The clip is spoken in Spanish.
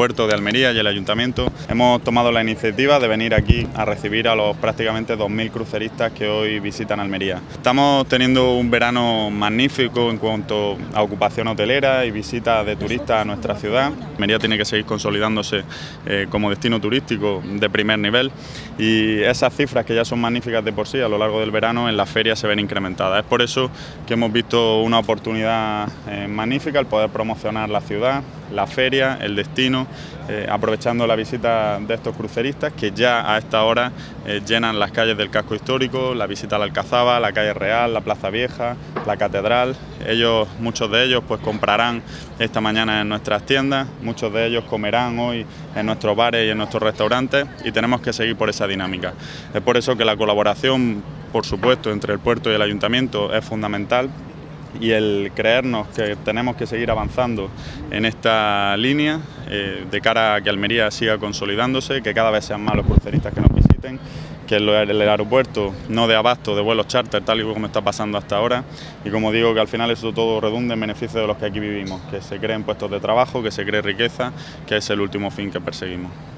Puerto de Almería y el Ayuntamiento hemos tomado la iniciativa de venir aquí a recibir a los prácticamente 2.000 cruceristas que hoy visitan Almería. Estamos teniendo un verano magnífico en cuanto a ocupación hotelera y visitas de turistas a nuestra ciudad. Almería tiene que seguir consolidándose como destino turístico de primer nivel y esas cifras, que ya son magníficas de por sí, a lo largo del verano en la feria se ven incrementadas. Es por eso que hemos visto una oportunidad magnífica el poder promocionar la ciudad, la feria, el destino, aprovechando la visita de estos cruceristas que ya a esta hora llenan las calles del casco histórico, la visita a la Alcazaba, la calle Real, la Plaza Vieja, la Catedral. Muchos de ellos pues comprarán esta mañana en nuestras tiendas, muchos de ellos comerán hoy en nuestros bares y en nuestros restaurantes y tenemos que seguir por esa dinámica. Es por eso que la colaboración, por supuesto, entre el puerto y el ayuntamiento es fundamental, y el creernos que tenemos que seguir avanzando en esta línea de cara a que Almería siga consolidándose, que cada vez sean más los cruceristas que nos visiten, que el aeropuerto no dé abasto de vuelos charter tal y como está pasando hasta ahora, y como digo, que al final eso todo redunde en beneficio de los que aquí vivimos, que se creen puestos de trabajo, que se cree riqueza, que es el último fin que perseguimos.